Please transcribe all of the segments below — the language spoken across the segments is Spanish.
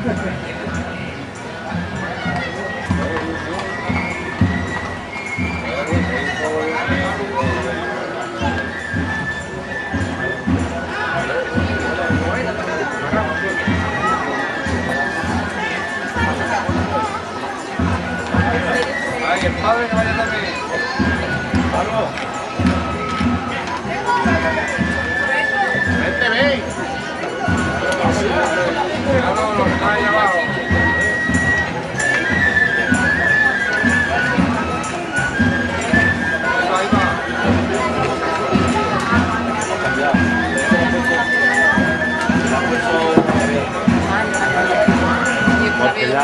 Ay, el padre que vaya también. ¡Algo! ¡Vente, ven! No, está ahí abajo. Ahí va. Porque ya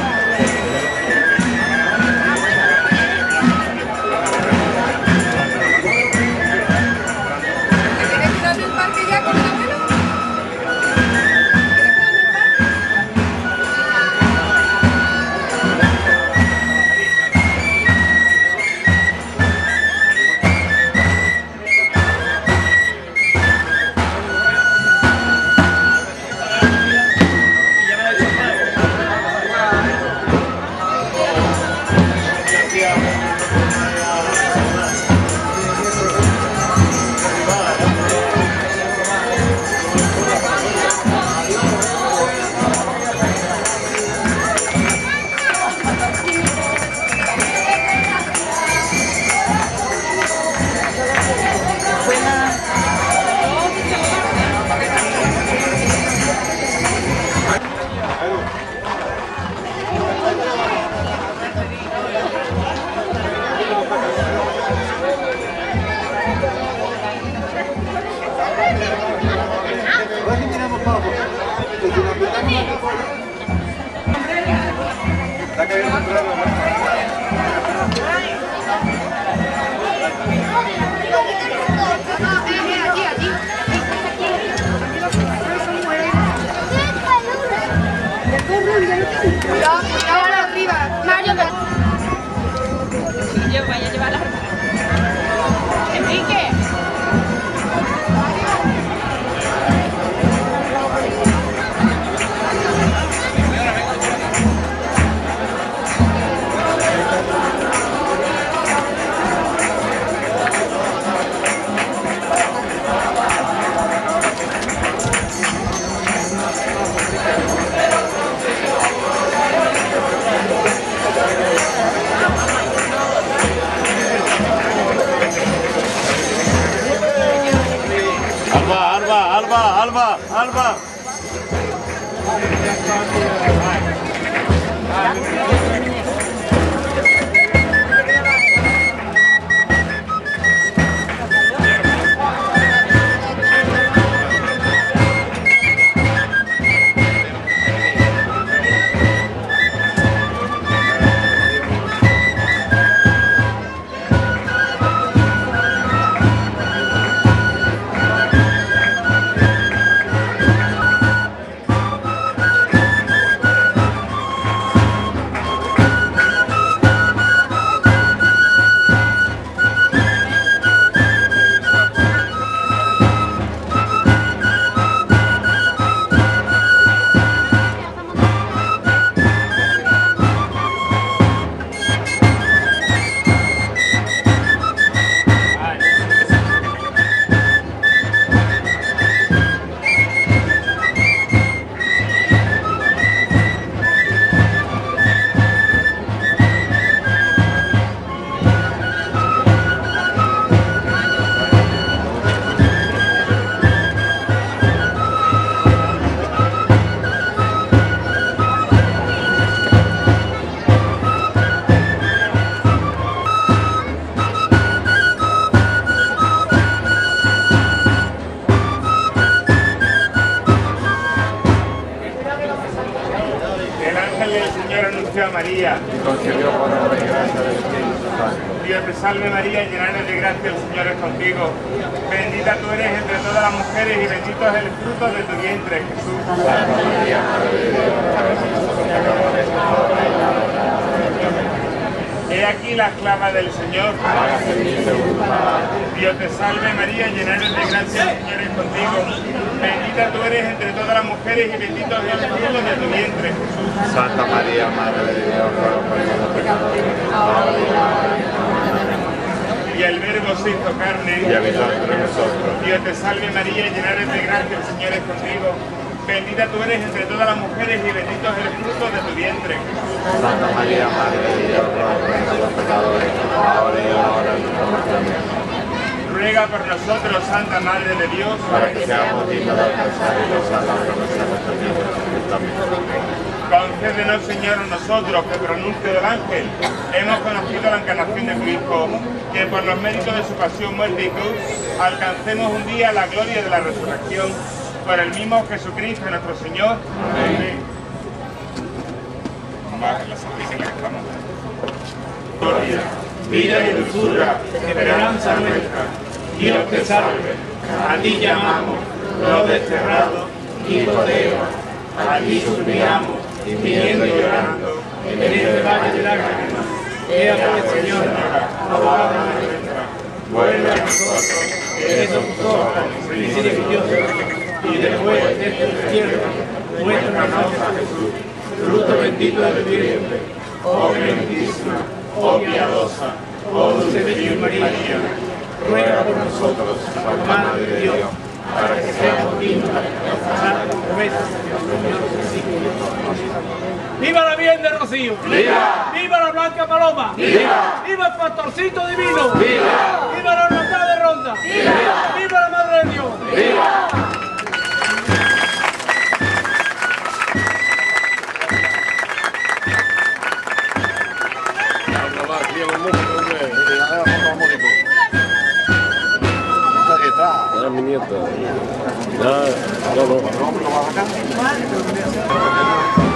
Cuidado arriba. Mario, vaya a llevar la... Enrique. Alba. anunció a María. Y concedió por obra y gracia del Espíritu Santo. Dios te salve María, llena eres de gracia, el Señor es contigo. Bendita tú eres entre todas las mujeres y bendito es el fruto de tu vientre, Jesús. Santa María, Madre de Dios, ruega por nosotros pecadores, ahora y en la hora de nuestra muerte. He aquí la esclava del Señor. Hágase en mí según tu palabra. Dios te salve María, llena eres de gracia, el Señor es contigo. Bendita tú eres entre todas las mujeres y bendito es el fruto de tu vientre, Jesús. Santa María, Madre de Dios, ruega por nosotros pecadores, ahora y en la hora de nuestra muerte. Y el Verbo se hizo carne. Y habitó entre nosotros. Dios te salve María, llena eres de gracia, el Señor es contigo. Bendita tú eres entre todas las mujeres y bendito es el fruto de tu vientre, Jesús. Santa María, Madre de Dios, ruega por nosotros pecadores, ahora y en la hora de nuestra muerte. Amén. Ruega por nosotros, Santa Madre de Dios, Para que seamos dignos de alcanzar y gozar la promesa de nuestro Señor Jesucristo. Amén. concédenos, Señor, a nosotros que por anuncio del ángel hemos conocido la encarnación de tu Hijo, que por los méritos de su pasión, muerte y cruz alcancemos un día la gloria de la resurrección por el mismo Jesucristo nuestro Señor. Amén. Gloria, vida y dulzura, esperanza nuestra, Dios te salve, a ti llamamos, los desterrados, hijos de Eva, a ti suspiramos, gimiendo y llorando, en este valle de lágrimas. Ea pues, Señora, abogada nuestra, vuelve a nosotros, que somos ojos misericordiosos, y después de este destierro, muéstranos a Jesús, fruto bendito de tu vientre, oh clementísima, oh piadosa, oh dulce Virgen María, ruega por nosotros, Madre de Dios, para que seamos dignos de alcanzar las promesas de nuestro Señor Jesucristo. ¡Viva la Virgen de Rocío! ¡Viva! ¡Viva la Blanca Paloma! ¡Viva! ¡Viva el Pastorcito Divino! ¡Viva! ¡Viva la Hermandad de Ronda! ¡Viva! ¡Viva la Madre de Dios! ¡Viva! Ah, mi nieta. No, no, no.